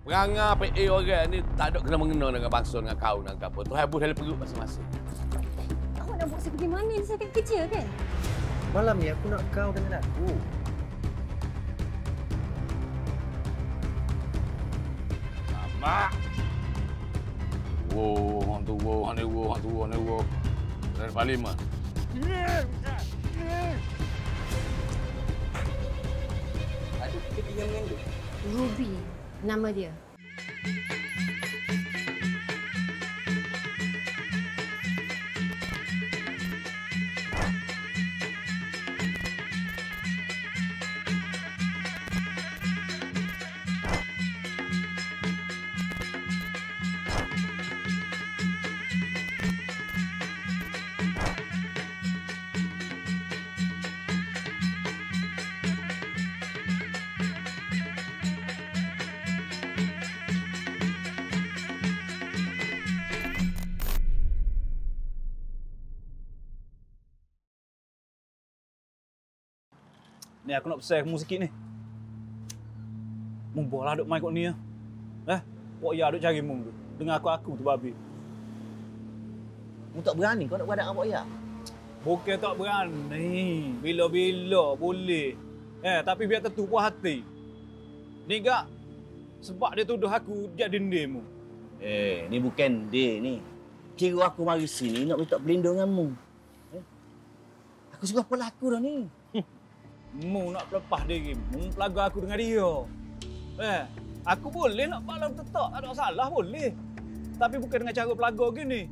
Perangai PA orang ni tak ada kena-mengena dengan bangsa, dengan kau, dengan apa. Tu habis dalam perut masing-masing. Awak nak buat saya pergi mana? Ni saya kerja kan? Malam ni aku nak kau dengan aku. Mak. Hang tua. Dari parlimen. Ada pergi yang mengandung. Ruby, nama dia. Ni aku nak pesan kamu sikit ni. Mung bola duk main kat ni ya. Pok ya duk cari mung tu. Dengar aku tu babi. Mu tak berani kau nak beradak dengan Pak Ya? Bukan tak berani. Bila-bila boleh. Tapi biar tentu puas hati. Ni gak sebab dia tuduh aku jadi dendam mu. Ni bukan dia ni. Kira aku mari sini nak minta pelindung denganmu. Aku suka pelaku dah ni. Mu nak lepas diri, mu pelaga aku dengan dia. Aku boleh nak balas tetap, tak ada masalah boleh. Tapi bukan dengan cara pelaga gini.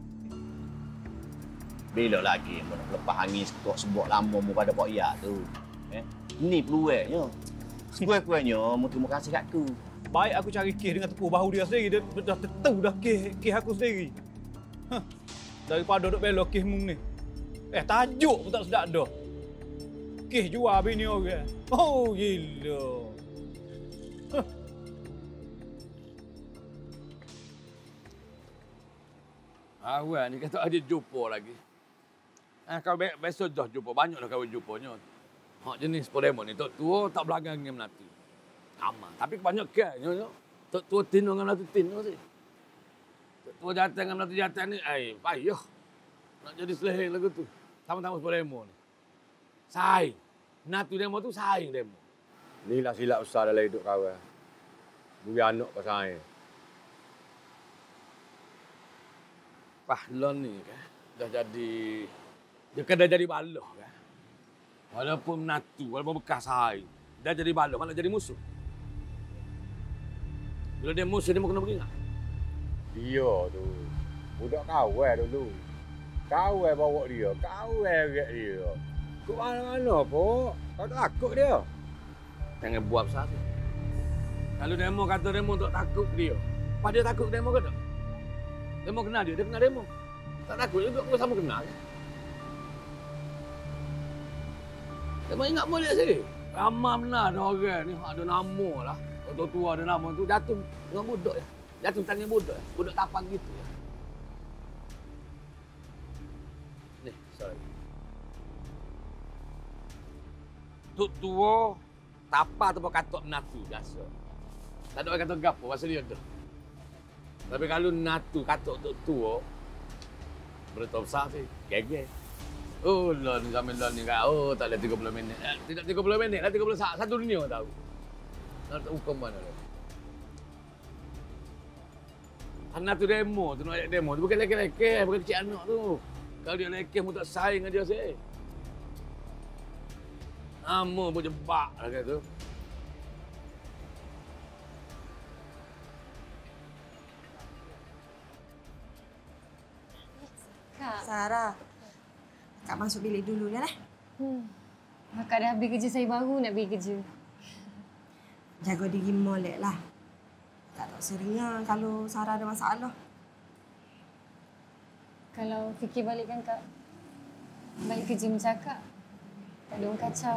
Bila lagi mu nak lepas angin setok sebab lama mu pada Pak Ya tu. Ni peluangnya. Sekurang-kurangnya mu terima kasih kat aku. Baik aku cari kes dengan tepuk bahu dia sendiri, dia dah tentu dah kes aku sendiri. Daripada duk bela kes mu ni. Tajuk pun tak sedap dah. Kes jual bini orang. Oh, gila. Awak ni kata ada jumpa lagi. Kau besok dah jumpa. Banyak dah kau jumpanya. Hak jenis Podemon ni, tok tua tak belakang dengan Melati. Aman. Tapi kebanyakan, tok tua tin dengan Melati tin sih. Tok tua jatuh dengan Melati jatuh ni, payah. Nak jadi seleheng lagu tu. Sama-sama Podemon ni. Saing. Natu demo tu saing demo. Inilah silap besar dalam hidup kawan. Bagi anak kau saing. Pahlon ni kan, dah jadi, dia kan dah jadi baloh kan. Walaupun natu, walaupun bekas saing, dah jadi baloh, malah jadi musuh. Bila dia musuh, dia mau kena beringat. Dia tu. Budak kawan dulu. Kawan bawa dia. Kawan agak dia. Kau mana-mana, Pok? Kau takut dia. Jangan buat besar tu. Kalau demo kata demo tak takut dia. Apa dia takut demo ke tak? Demo kenal dia kenal demo. Tak takut juga, kau sama kenal. Demo ingat boleh sih. Ramai benar ada orang ni, ada nama lah. Orang tua ada nama tu, jatuh dengan budak ya. Jatuh tangan budak. Budak tapang gitu ya. Ni, sorry. Tok tua, tapa atau katok natu biasa. Tak ada orang kata gapo, pasal dia ada. Tapi kalau natu katok tok tua, berita besar sih, gege. Oh, lah ni sambil lah ni kat, tak ada 30 minit. Tidak 30 minit, lah 30 saat. Satu dunia tahu. Nak hukum mana lah. Anak tu demo, tu nak ajak demo. Tu bukan lelaki-lelaki, bukan kecil anak tu. Kalau dia lelaki, mu tak saing dengan dia sih. Nama pun jebak lah kata. Kak. Sarah, Kak masuk bilik dulu ya lah. Kakak dah habis kerja, saya baru nak pergi kerja. Jaga diri molek lah. Tak tak seringnya kalau Sarah ada masalah. Kalau fikir balik kan Kak, balik kerja mencakap. Tak ada orang kacau.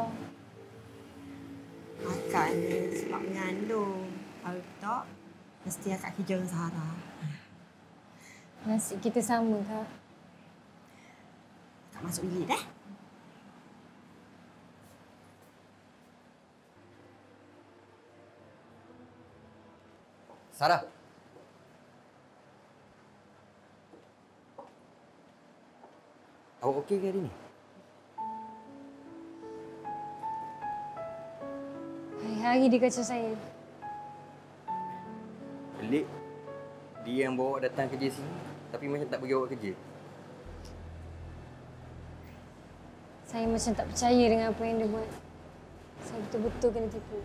Akak ni sebab mengandung. Kalau tak, mesti akak kerja dengan Sarah. Nasib kita sama, Kak. Kak masuk bilik dah. Sarah. Awak okey ke hari ni? Hari-hari dia kacau saya. Pelik. Dia yang bawa awak datang kerja sini, tapi macam tak bagi awak kerja. Saya macam tak percaya dengan apa yang dia buat. Saya betul-betul kena tipu.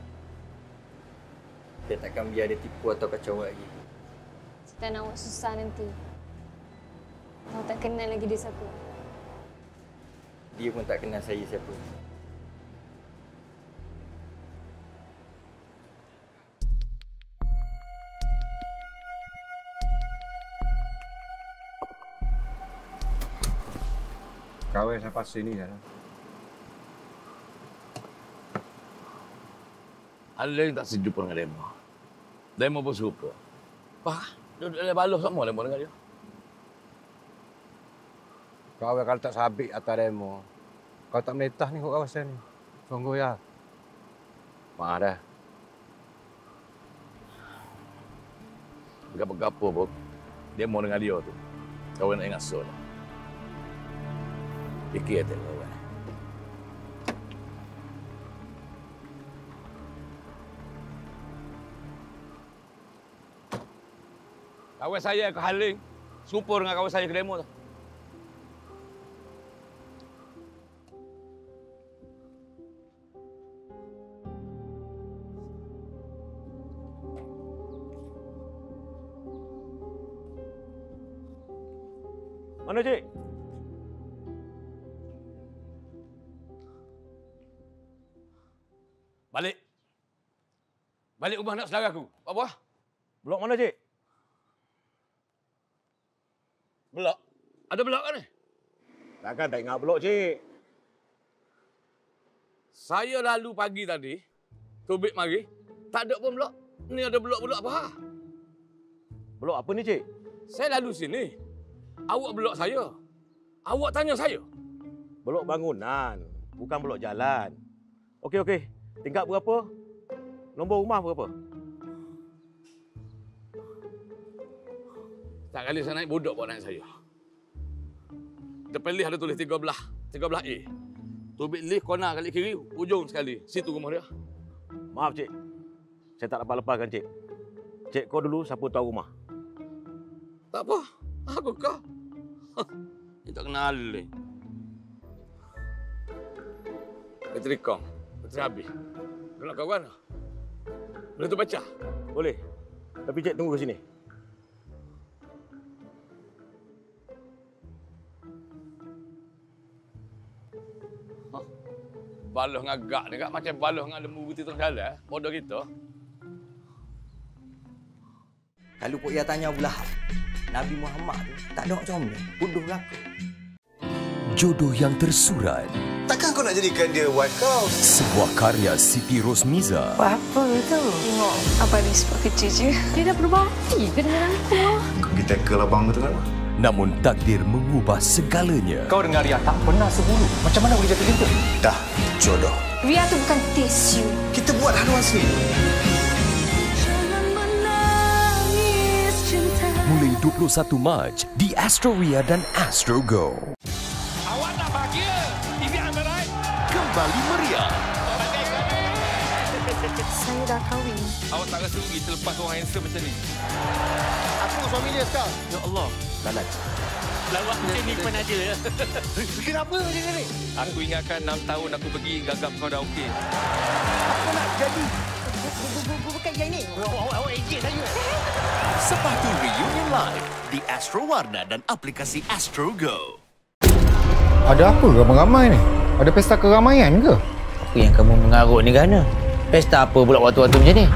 Dia takkan biar dia tipu atau kacau awak lagi. Saya tak nak awak susah nanti. Awak tak kenal lagi dia siapa. Dia pun tak kenal saya siapa. Kahwin sampai sini dah. Aling tak sejumpa dengan demo. Demo pun serupa. Apa? Dia dah baluh semua demo dengan dia. Kahwin kalau tak sabit atas demo. Kau tak menetah ni kat kawasan ni. Sungguh ya. Maaf dah. Berapa-berapa pun demo dengan dia tu. Kau nak ingat so dah. Fikir tak kawan. Kawan saya ke Haling, serupa dengan kawan saya ke demo tu. Mana cik? Balik. Balik rumah nak saudara aku. Apa? Blok mana cik? Blok. Ada blok kan ni? Takkan tak ingat blok, cik. Saya lalu pagi tadi, Tubik mari, tak ada pun blok. Ni ada blok-blok apa? Blok apa ni cik? Saya lalu sini. Awak blok saya. Awak tanya saya. Blok bangunan, bukan blok jalan. Okey. Tingkat berapa? Nombor rumah berapa? Tak kali saya naik bodok buat naik saya. Depan lift ada tulis 13A. Tubik lift corner kali kiri, ujung sekali. Situ rumah dia. Maaf cik, saya tak dapat lepaskan cik. Cik kau dulu siapa tahu rumah? Tak apa. Aku kau. Dia tak kenal ni. Bateri kong. Bateri habis. Dia nak kawan. Boleh tu baca? Boleh. Tapi cik tunggu ke sini. Baloh ngagak ni kak. Macam baloh dengan lembu putih tengah jalan. Bodoh kita. Kalau Pok Ia tanya Abu Lahab, Nabi Muhammad tu tak ada macam ni. Bodoh belaka. Jodoh yang tersurat. Takkan kau nak jadikan dia wife kau? Sebuah karya Siti Rosmiza. Apa tu? Tengok, abang ni sebab kerja je. Dia dah berubah hati ke dengan aku? Kau pergi tackle abang tu kan? Namun takdir mengubah segalanya. Kau dengan Ria tak pernah sebulu. Macam mana boleh jatuh cinta? Dah, jodoh. Ria tu bukan taste you. Kita buat haluan sendiri. Mulai 21 Mac di Astro Ria dan Astro Go. Awak tak bahagia? TV Amarai Kembali meriah. Saya dah kahwin. Awak tak rasa rugi terlepas orang handsome macam ni? Aku suami dia sekarang. Ya Allah. Lalat. Lawak macam ni pun ada. Kenapa macam ni? Aku ingatkan 6 tahun aku pergi gagap kau dah okey. Aku nak jadi. Bukan yang ni. Awak ejek saya. Sepatu reunion live di Astro Warna dan aplikasi Astro Go. Ada apa ramai-ramai ni? Ada pesta keramaian ke? Apa yang kamu mengarut ni Gana? Pesta apa pula waktu-waktu macam ni?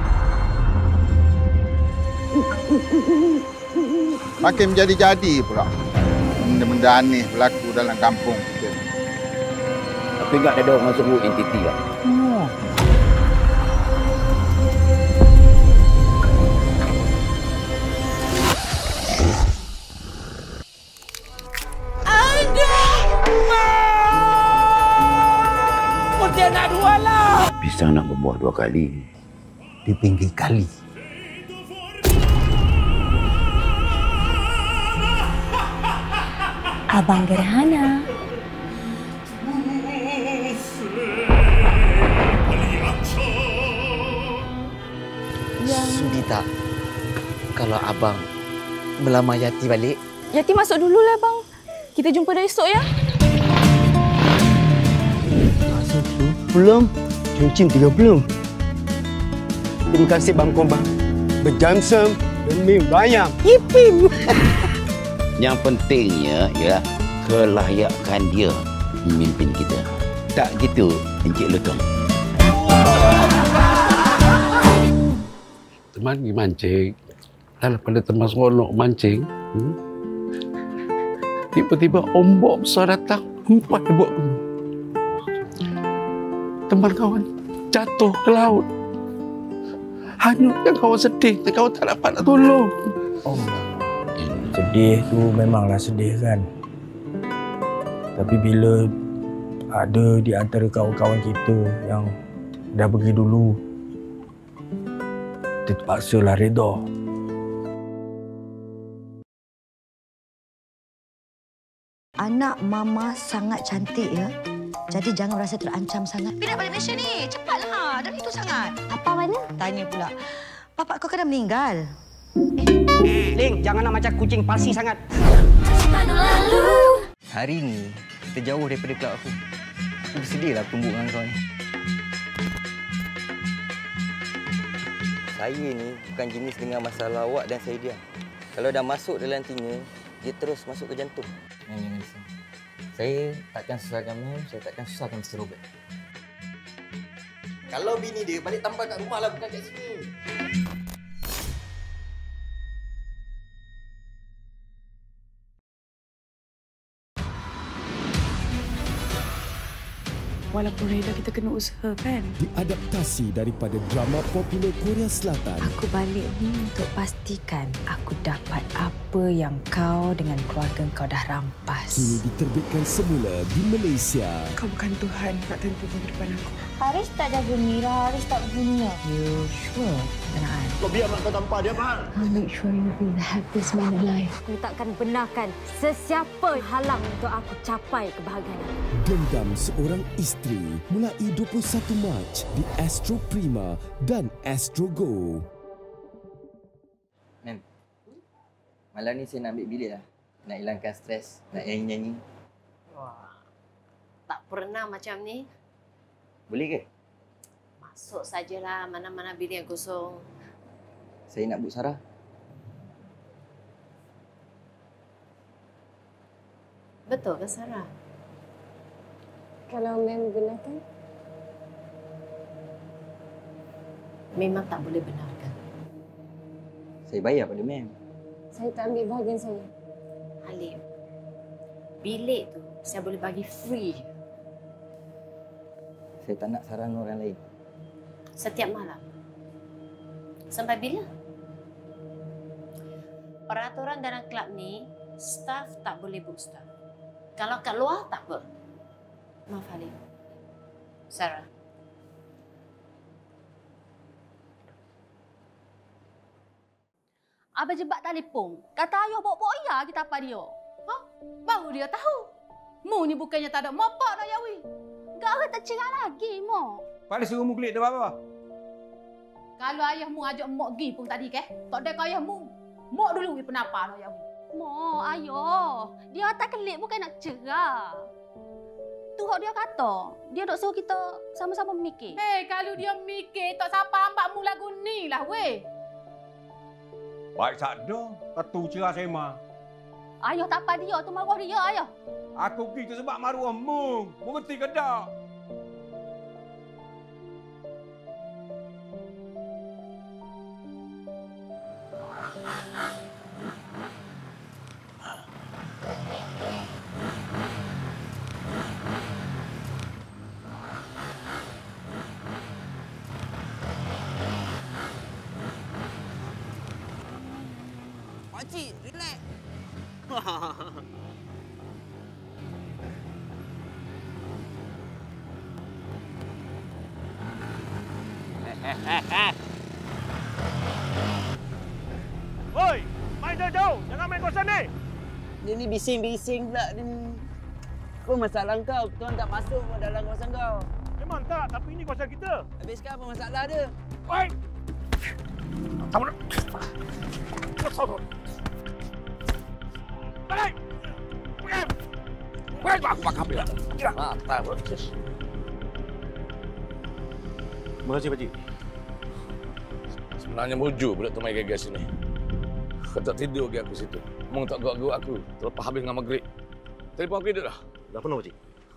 Makin menjadi-jadi pula. Benda-benda aneh berlaku dalam kampung kita. Tapi enggak ada orang masuk entiti lah. Pisang nak berbuah 2 kali. Di pinggir kali. Abang Gerhana. Sudi tak kalau abang melamar Yati balik? Yati masuk dululah bang. Kita jumpa dah esok ya. Masuk tu? Belum. Cincin 30. Terima kasih Bang Kombang. Berjamsam demi bayam. Yipim. Yang pentingnya ialah kelayakan dia memimpin kita. Tak gitu, Encik Lutong? Teman pergi mancing. Daripada teman seronok mancing, tiba-tiba ombak besar datang, empat buat kamu. Teman kawan jatuh ke laut. Hanyutkan kawan sedih, kawan tak dapat nak tolong. Oh, sedih tu memanglah sedih kan. Tapi bila ada di antara kawan-kawan kita yang dah pergi dulu, kita terpaksalah reda. Anak mama sangat cantik ya. Jadi jangan rasa terancam sangat. Pindah balik Malaysia ni. Cepatlah. Dan itu sangat. Papa mana? Tanya pula. Papa kau kan dah meninggal. Ling, jangan nak macam kucing palsi sangat. Hari ni, kita jauh daripada kelab aku. Aku bersedihlah bertembuk dengan kau ni. Saya ni bukan jenis dengan masalah awak dan saya diam. Kalau dah masuk dalam telinga, dia terus masuk ke jantung. Jangan risau. Saya takkan susahkan Mem, saya takkan susahkan Mr. Robert. Kalau bini dia balik tambah kat rumah lah, bukan kat sini. Walaupun reda kita kena usaha kan. Diadaptasi daripada drama popular Korea Selatan. Aku balik ni untuk pastikan aku dapat apa yang kau dengan keluarga kau dah rampas. Kini diterbitkan semula di Malaysia. Kau bukan Tuhan nak tentu masa depan aku. Haris tak jaga Mira, Haris tak bunuh. You sure? Tenang. Kau biar mak kau tampar dia, Mak. I'll make sure you be the happiest man alive. Aku takkan benarkan sesiapa halang untuk aku capai kebahagiaan. Dendam Seorang Isteri mulai 21 Mac di Astro Prima dan Astro Go. Mem, malam ni saya nak ambil bilik lah. Nak hilangkan stres, nak nyanyi-nyanyi. Wah, tak pernah macam ni. Boleh ke? Masuk sajalah mana-mana bilik yang kosong. Saya nak Bu Sarah. Betul ke Sarah? Kalau Mem benarkan? Memang tak boleh benarkan. Saya bayar pada Mem. Saya tak ambil bahagian saya. Halim, bilik tu saya boleh bagi free je. Saya tak nak saran orang lain. Setiap malam. Sampai bila? Peraturan dalam kelab ni, staf tak boleh book staf. Kalau kat luar, tak apa. Maaf Halim. Sarah. Abang jebak telefon. Kata ayah bawa-bawa ayah kita apa dia. Ha? Baru dia tahu. Mu ni bukannya tak ada mopak nak yawi. Gak tak cerah lagi, Mak. Pada suruh mu klik dah apa? Kalau ayahmu ajak Mak pergi pun tadi ke? Tak ada ke ayahmu. Mak dulu pergi penapa nak yawi. Mak, ayah. Dia tak kelik bukan nak cerah. Tu hak dia kata. Dia dok suruh kita sama-sama mikir. Hei, kalau dia mikir, tak siapa ambak mu lagu ni lah, weh. Baik sakdo, ketu cerah saya mah. Ayah tak apa dia, tu maruah dia, ayah. Aku pergi tu sebab maruah mu. Mengerti ke tak? Pakcik, relax. Oi, main jauh-jauh. Jangan main kosan ni. Dia ni bising-bising pula dia ni. Apa masalah kau? Tuan tak masuk ke dalam kawasan kau? Memang tak, tapi ini kawasan kita. Habis sekarang apa masalah dia? Oi! Kamu nak... Balik! Pergi! Pergi! Aku bakal ambil. Mata, bos. Terima kasih, Pakcik. Sebenarnya mujur budak tu main gagas sini. Kau tak tidur lagi aku situ. Mung tak gerak-gerak aku. Terlepas habis dengan maghrib. Telefon aku hidup dah. Dah penuh, Pakcik.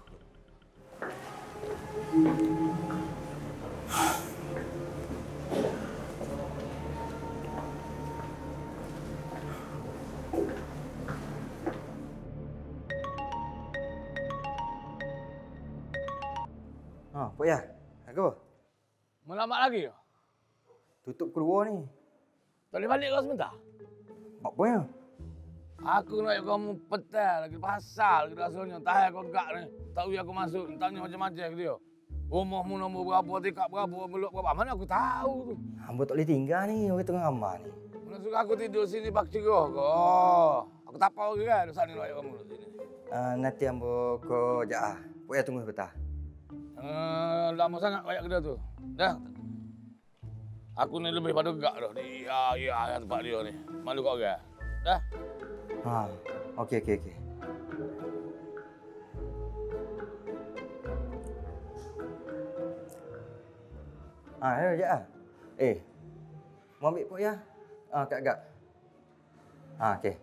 Pak Yah, apa? Melamat lagi ke? Tutup keluar ni. Tak boleh balik kau sebentar? Apa ya? Aku nak kamu petai lagi pasal lagi rasanya. Tahan kau gak ni. Tak boleh aku masuk. Tanya macam-macam ke dia. Rumahmu nombor berapa, tingkat berapa, belok berapa. Mana aku tahu tu. Hamba tak boleh tinggal ni. Orang tengah ramah ni. Mana suka aku tidur sini bak cerah kau. Aku tak tahu ke kan. Dosa ni nak kamu duduk sini. Nanti hamba ke Jaah. Pak Yah tunggu sebentar. Lama sangat kayak kita tu. Dah. Aku ni lebih pada gak dah. Ya, tempat dia ni. Malu kau ke? Dah. Okey. Ya, Jaah. Mau ambil Pak Yah? Agak. Okey.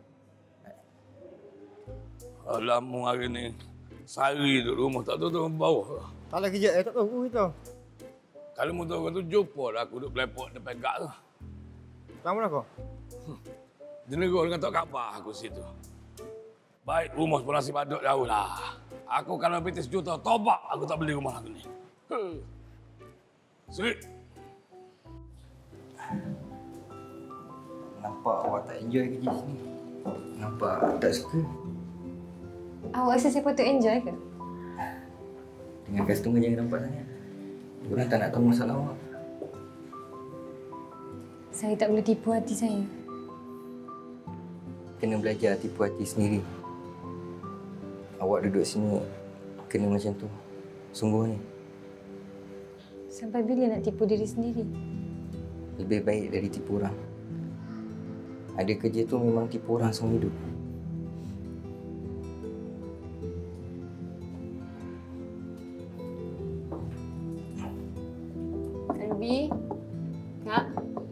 Alamu hari ni. Sehari duduk rumah tak tahu bawah. Tak lagi kejap tak tahu kita. Kalau mu tahu tu jumpa lah aku duduk belepok depan gak tu. Lama mana kau? Dia negur dengan Tok Kaabah aku situ. Baik rumah pun nasib aduk jauh lah. Aku kalau betis juta tobat aku tak beli rumah aku ni. Sweet. Nampak awak tak enjoy kerja sini. Nampak tak suka. Awak rasa saya patut enjoy ke? Dengan customer jangan nampak sangat. Diorang tak nak tahu masalah awak. Saya tak boleh tipu hati saya. Kena belajar tipu hati sendiri. Awak duduk sini kena macam tu. Sungguh ni. Sampai bila nak tipu diri sendiri? Lebih baik dari tipu orang. Ada kerja tu memang tipu orang seumur hidup. Ruby, Kak.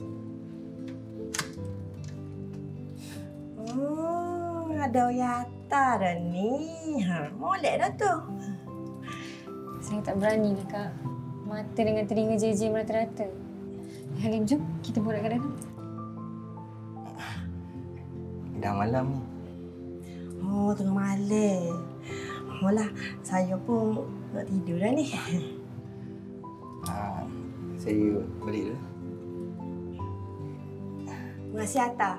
Ada Oyata dah ni. Molek dah tu. Saya tak berani lah, Kak. Mata dengan telinga JJ merata-rata. Halim, jom kita borak kat dalam. Dah malam ni. Oh, tengah malam. Alah, saya pun nak tidur dah ni. Saya balik dulu. Terima kasih, Atta.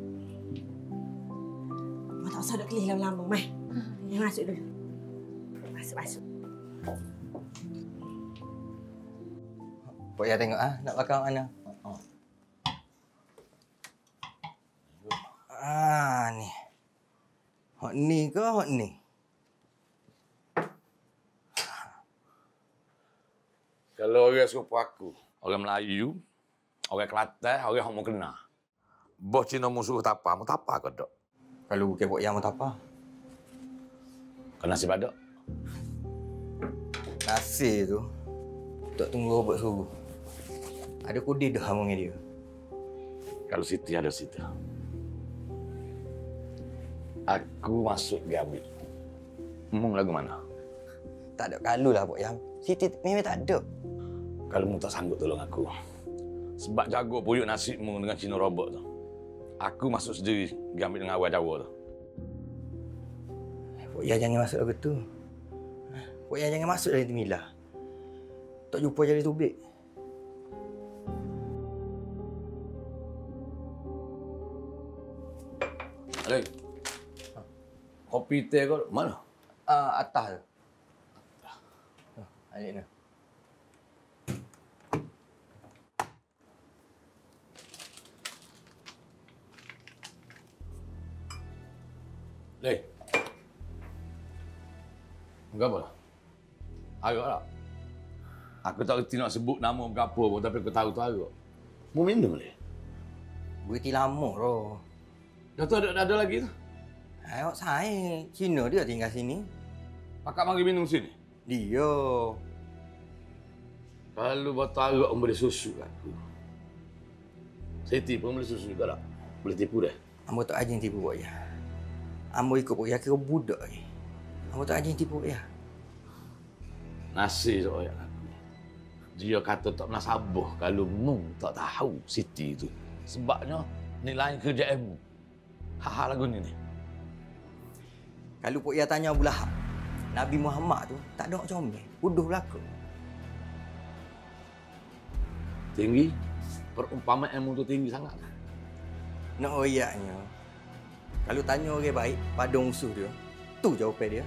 Awak tak usah duduk kelih lama-lama, Mai. Masuk dulu. Masuk. Pak Yah tengok nak makan mana. Ni. Hot ni ke hot ni? Kalau orang serupa aku, orang Melayu, orang Kelantan, orang yang mau kena. Bos Cina musuh tapa, mau tapa ke dok? Kalau bukan Pak Yah mau tapa. Kena si badok. Nasi tu. Tak tunggu robot suruh. Ada kode dah dengan dia. Kalau Siti ada Siti. Aku masuk Gabit. Mung lagu mana? Tak ada kalau lah Pak Yah. Siti memang tak ada. Kalau mu tak sanggup tolong aku. Sebab jago puyuk nasibmu dengan Cina robot tu. Aku masuk sendiri Gambit dengan awal Jawa tu. Pak Yah jangan masuk lagu tu. Pak Yah jangan masuk dalam Timilah. Tak jumpa jadi tubik. Alek. Kopi teh kau mana? Atas tu. Alek ni. Leh. Apa? Agak tak? Aku tak reti nak sebut nama berapa pun, tapi aku tahu tu agak. Mau minum boleh? Berhenti lama tu. Dah tu ada lagi tu? Awak saya. Cina dia tinggal sini. Pakak mari minum sini? Dia. Kalau batu agak memberi susu kat aku. Siti pun boleh susu juga tak? Boleh tipu dah? Ambo tak ajin tipu buat ya. Ambo ikut buat ya kira budak ni. Ambo tak ajin tipu ya. Nasi soal aku. Dia kata tak pernah sabar kalau mung tak tahu Siti tu. Sebabnya nilai kerjaanmu. Hal-hal lagu ni. Kalau Pok Ya tanya Abu Lahab, Nabi Muhammad tu tak ada orang comel. Bodoh belaka. Tinggi? Perumpamaan ilmu tu tinggi sangat. Nak oyaknya. Kalau tanya orang baik pada musuh dia, tu jawapan dia.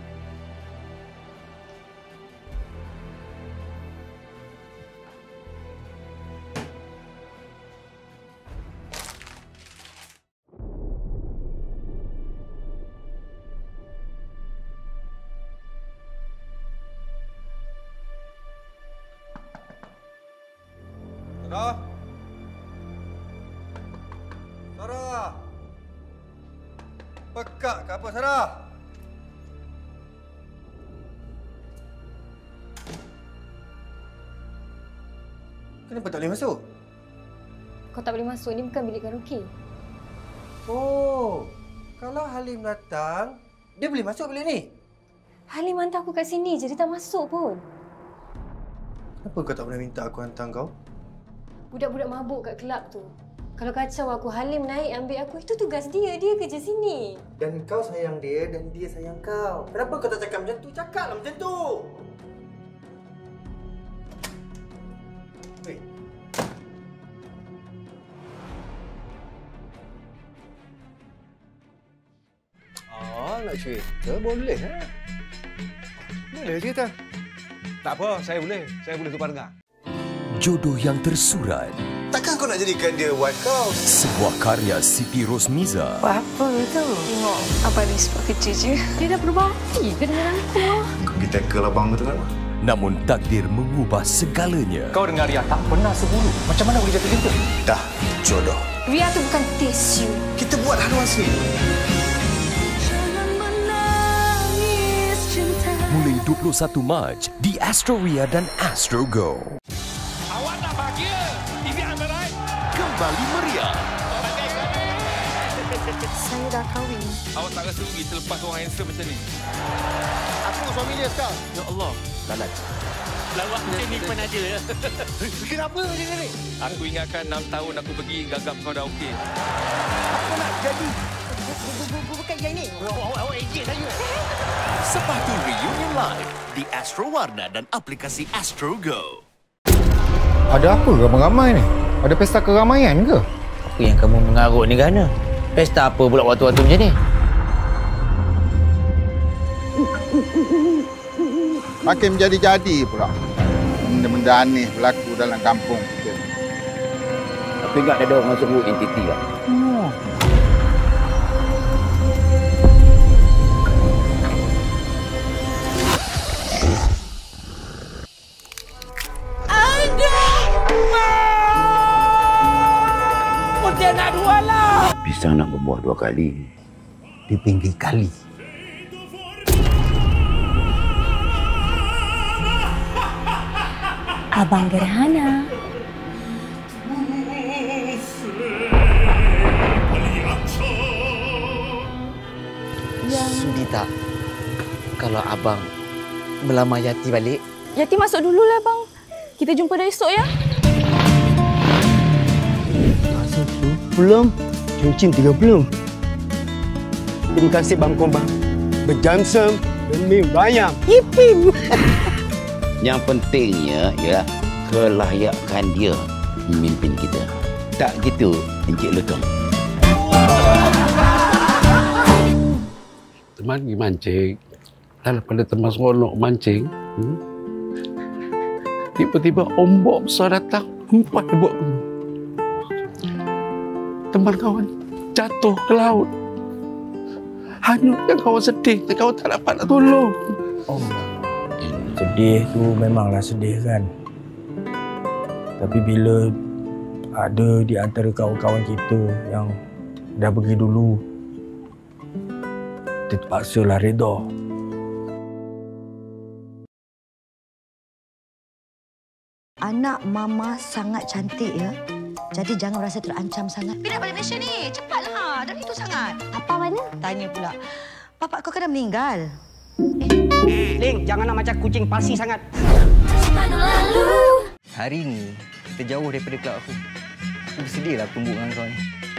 Sarah? Sarah? Pekak ke apa, Sarah? Kenapa tak boleh masuk? Kau tak boleh masuk, ni bukan bilik karaoke. Oh, kalau Halim datang, dia boleh masuk bilik ni? Halim hantar aku kat sini je, dia tak masuk pun. Kenapa kau tak pernah minta aku hantar kau? Budak-budak mabuk kat kelab tu. Kalau kacau aku, Halim naik ambil aku. Itu tugas dia. Dia kerja sini. Dan kau sayang dia dan dia sayang kau. Kenapa kau tak cakap macam tu? Cakaplah macam tu! Wait. Nak cerita? Boleh, ha? Boleh cerita. Tak apa, saya boleh. Saya boleh tukar dengar. Jodoh yang tersurat. Takkan kau nak jadikan dia wife kau? Sebuah karya Siti Rosmiza. Buat apa tu? Tengok, Abang ni sebab kerja je. Dia dah berbakti ke dengan aku? Kau pergi tackle abang tu kan? Namun takdir mengubah segalanya. Kau dengar Ria tak pernah sebulu. Macam mana boleh jatuh cinta? Dah, jodoh. Ria tu bukan tisu. Kita buat haluan sendiri. Mulai 21 Mac di Astro Ria dan Astro Go. Awak nak bahagia? TV Amarai kembali meriah. Saya dah kahwin. Awak tak rasa rugi terlepas orang handsome macam ni? Aku suami dia sekarang. Ya Allah. Lalat. Lawak macam ni pun ada ya. Kenapa macam ni? Aku ingatkan 6 tahun aku pergi gagap kau dah okey. Apa nak jadi? Bukan yang ni. Awak ejek saya. Sepatu Reunion Live di Astro Warna dan aplikasi Astro Go. Ada apa ramai-ramai ni? Ada pesta keramaian ke? Apa yang kamu mengarut ni Gana? Pesta apa pula waktu-waktu macam ni? Makin menjadi-jadi pula. Benda-benda aneh berlaku dalam kampung kita. Tapi tak ada orang sebut entiti lah. Nak dua lah. Pisang nak berbuah 2 kali. Di pinggir kali. Abang Gerhana. Sudi tak kalau abang melamar Yati balik? Yati masuk dululah bang. Kita jumpa dah esok ya. Belum. Cincin 3 belum. Terima kasih Bang Kombang. Berjamsam demi bayam. Yipim. Yang pentingnya ialah kelayakan dia memimpin kita. Tak gitu, Encik Lutong? Teman pergi mancing. Daripada teman seronok mancing, tiba-tiba ombak besar datang. Empat buat teman kawan jatuh ke laut. hanyutkan kawan sedih. Kawan tak dapat nak tolong. Oh, sedih tu memanglah sedih kan. Tapi bila ada di antara kawan-kawan kita yang dah pergi dulu, kita terpaksalah reda. Anak mama sangat cantik ya. Jadi jangan rasa terancam sangat. Pindah balik Malaysia ni. Cepatlah. Dan itu sangat. Apa mana? Tanya pula. Bapak kau kan dah meninggal. Ling, jangan nak macam kucing palsi sangat. Hari ni, kita jauh daripada kelab aku. Aku bersedihlah tumbuk dengan kau ni.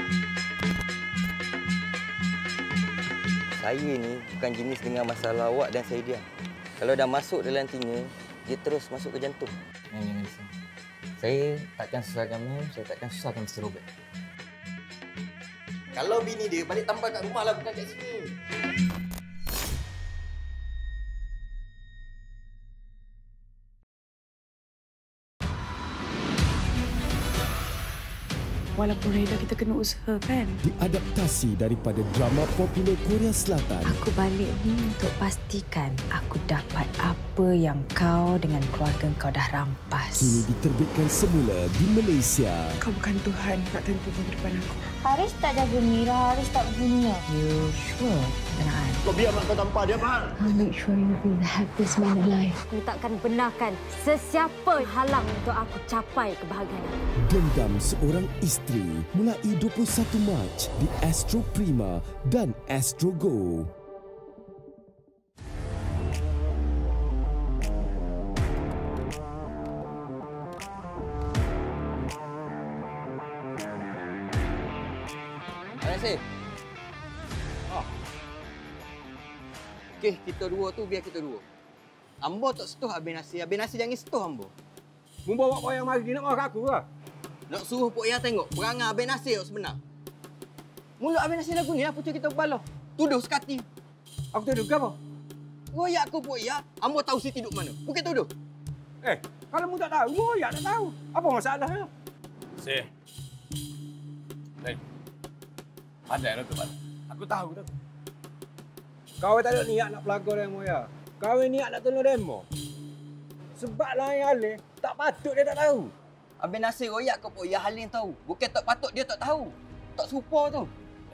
Saya ni bukan jenis dengan masalah awak dan saya diam. Kalau dah masuk dalam telinga, dia terus masuk ke jantung. Jangan risau. Saya takkan susahkan Mem, saya takkan susahkan Mr. Robert. Kalau bini dia balik tambah kat rumah lah, bukan kat sini. Walaupun reda kita kena usaha kan. Diadaptasi daripada drama popular Korea Selatan. Aku balik ni untuk pastikan aku dapat apa yang kau dengan keluarga kau dah rampas. Kini diterbitkan semula di Malaysia. Kau bukan Tuhan nak tentu masa depan aku. Haris tak jaga Mira, Haris tak bunuh. You sure? Tenang. Kau biar mak kau tampar dia, Fahal. I'll make sure you be the happiest man alive. Aku takkan benarkan sesiapa halang untuk aku capai kebahagiaan. Dendam Seorang Isteri mulai 21 Mac di Astro Prima dan Astro Go. Terima kasih. Okey, kita dua tu biar kita dua. Ambo tak setuh Abang Nasir. Abang Nasir jangan setuh Ambo. Mu bawa kau yang mari nak marah aku ke? Nak suruh Pok Yah tengok perangai Abang Nasir sebenar. Mulut Abang Nasir lagu ni lah pucuk kita berbalah. Tuduh sekati. Aku tuduh ke apa? Royak aku Pok Yah. Ambo tahu Siti duduk mana. Bukan tuduh. Kalau mu tak tahu, royak tak tahu. Apa masalahnya? Sih. Pandai tu, Pak. Aku tahu tu. Kau tak ada niat nak pelagor demo ya. Kau niat nak tolong demo. Sebab lah yang Alih, tak patut dia tak tahu. Abang Nasir royak ke Pok Yah Halim tahu. Bukan tak patut dia tak tahu. Tak serupa tu.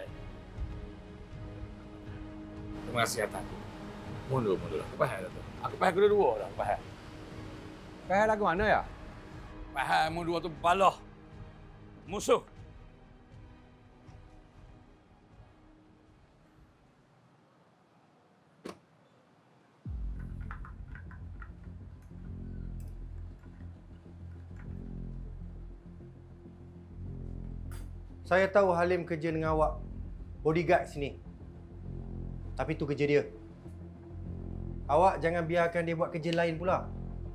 Terima kasih atas aku. Mundur. Aku faham tu. Aku faham kedua-dua dah. Aku faham. Faham lagu mana ya? Faham mu dua tu balah. Musuh. Saya tahu Halim kerja dengan awak bodyguard sini. Tapi itu kerja dia. Awak jangan biarkan dia buat kerja lain pula.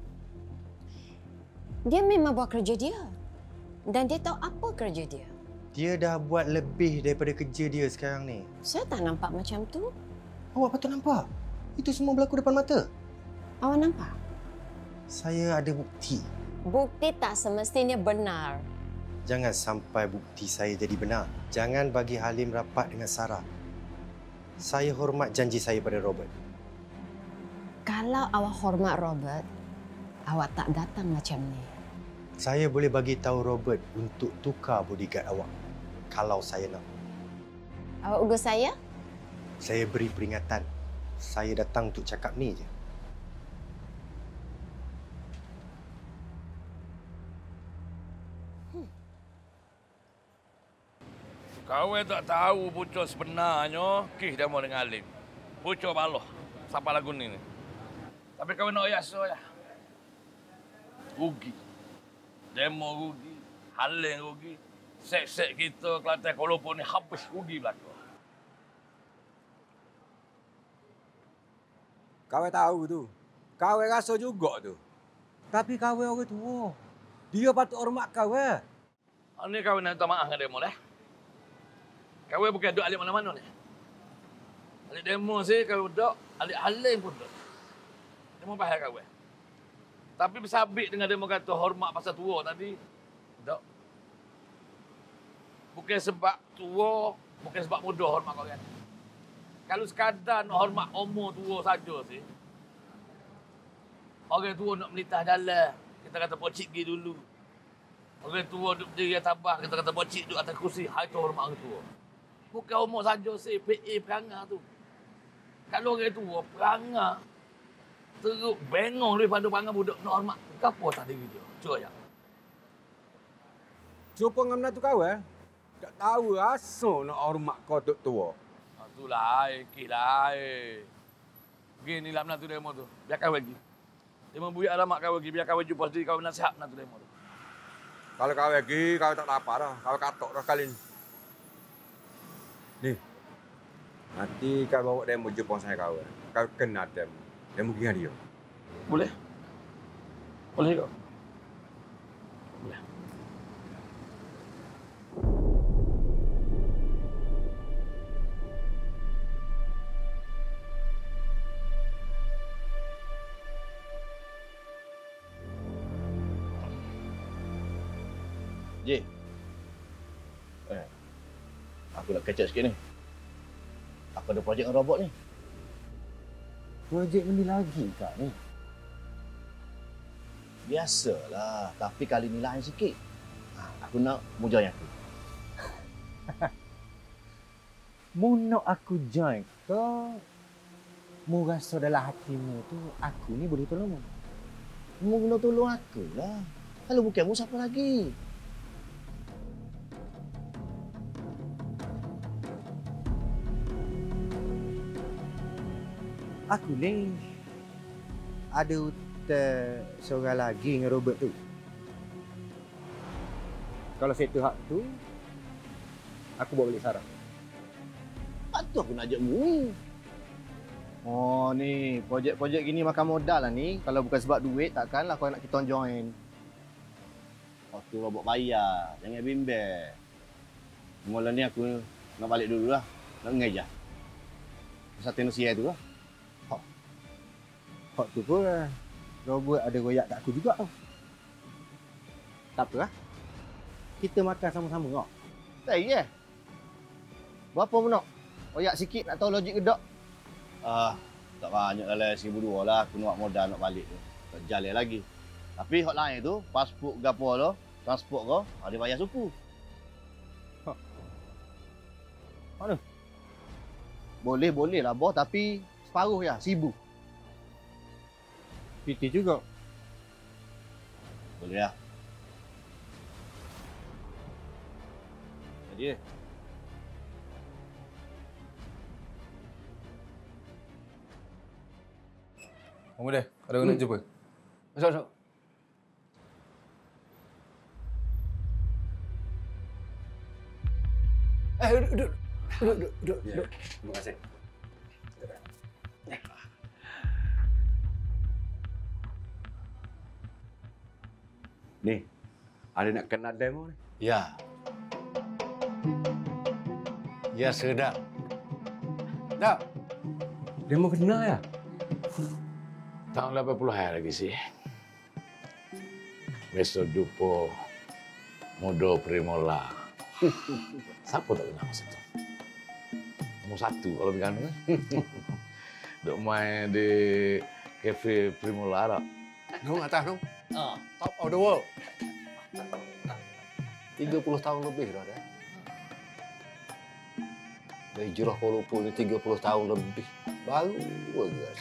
Dia memang buat kerja dia. Dan dia tahu apa kerja dia. Dia dah buat lebih daripada kerja dia sekarang ni. Saya tak nampak macam tu. Awak patut nampak. Itu semua berlaku depan mata. Awak nampak? Saya ada bukti. Bukti tak semestinya benar. Jangan sampai bukti saya jadi benar. Jangan bagi Halim rapat dengan Sarah. Saya hormat janji saya pada Robert. Kalau awak hormat Robert, awak tak datang macam ni. Saya boleh bagi tahu Robert untuk tukar bodyguard awak. Kalau saya nak. Awak ugus saya? Saya beri peringatan. Saya datang untuk cakap ni je. Kau tak tahu pucuk sebenarnya Kih demo dengan Alim. Pucuk baloh. Siapa lagu ni? Tapi kau nak yaso ya. Rugi. Demo rugi. Halim rugi. Sek-sek kita Kelantan Kuala Lumpur ni habis rugi belaka. Kau tahu tu. Kau rasa juga tu. Tapi kau orang tua. Dia patut hormat kau. Ini kau nak minta maaf dengan demo dah. Kau bukan duduk alik mana-mana ni. Alik demo sih kau duduk, alik Halim pun duduk. Demo faham kau. Tapi bersabit dengan demo kata hormat pasal tua tadi. Duduk. Bukan sebab tua, bukan sebab muda hormat kau kan. Kalau sekadar nak hormat umur tua saja sih. Orang tua nak melintah jalan, kita kata pocik pergi dulu. Orang tua duduk berdiri atas tabah, kita kata pocik duduk atas kursi. Itu hormat orang tua. Bukan umur saja sih, PA perangai tu. Kalau orang tua perangai, teruk bengong daripada perangai budak nak hormat. Kenapa tak diri dia? Cuba ya. Jumpa dengan benda tu kau tak tahu rasa nak hormat kau tok tua. Itulah, kisah. Gini lah menantu demo tu. Biar kau pergi. Dia membuat alamat kau pergi. Biar kau jumpa sendiri kau nasihat menantu demo tu. Kalau kau pergi, kau tak apa dah. Kau katok dah kali ni. Ni. Nanti kau bawa demo jumpa saya kau. Kau kenal demo. Demo dengan dia. Boleh? Boleh kau? Boleh. Ji. Aku nak kecek sikit ni. Aku ada projek dengan robot ni. Projek ni lagi kak ni? Biasalah, tapi kali ni lain sikit. Aku nak mu join aku. Mu nak aku join ke? Mu rasa dalam hatimu tu aku ni boleh tolong mu? Mu nak tolong aku lah. Kalau bukan mu siapa lagi? Aku ni ada hutang seorang lagi dengan Robert tu. Kalau settle hak tu, aku bawa balik Sarah. Patut aku nak ajak mu. Oh ni, projek-projek gini makan modal lah ni. Kalau bukan sebab duit, takkanlah kau nak kita join. Waktu robot bayar, jangan bimbel. Mula ni aku nak balik dulu lah. Nak mengajar. Satu nusia tu lah. Hak tu pun Robert ada royak kat aku juga tau. Tak apa lah. Kita makan sama-sama kau. Tak iya. Berapa mu nak? Royak sikit nak tahu logik ke tak? Tak banyak lah, 1,200 lah. Aku nak modal nak balik tu. Tak jalan lagi. Tapi hak lain tu, pasport gapo tu, transport kau, ada bayar suku. Mana? Boleh lah bos, tapi separuh ya, 1,000. PT juga. Boleh lah. Jadi Kamu dah, ada nak jumpa? Masuk. Duduk. Terima kasih. Ni, ada nak kenal demo ni? Ya. Ya, sedap. Tak. Demo kenal ya? Tahun 80-an lagi sih. Besok jumpa Modo Primola. Siapa tak kenal masa tu? Nombor 1 kalau bilang kan. Duk main di kafe Primola tak? Nung atas nung. Top of the world. 30 tahun lebih dah dah. Dari hijrah Kuala Lumpur ni 30 tahun lebih. Baru aja.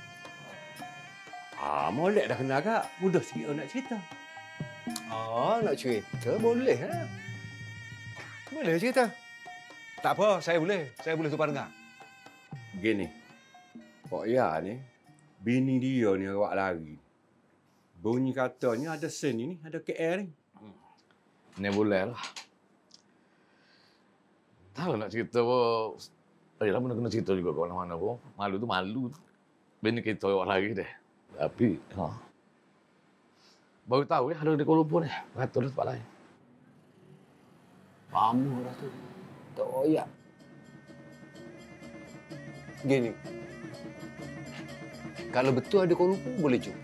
Molek dah kenal kak. Mudah sikit nak cerita. Nak cerita boleh lah. Boleh cerita. Tak apa, saya boleh. Saya boleh tukar dengar. Begini. Pak Ya ni, bini dia ni awak lari. Bunyi katanya ada sen ni, ada KL ni. Ni boleh lah. Tahu nak cerita pun. Yalah mana kena cerita juga kat mana-mana pun. Malu tu malu. Bini kita awak lari deh. Tapi, baru tahu ya ada di Kuala Lumpur ni. Kata dia tempat lain. Lama dah tu. Tak royak. Gini. Kalau betul ada Kuala Lumpur, boleh jumpa.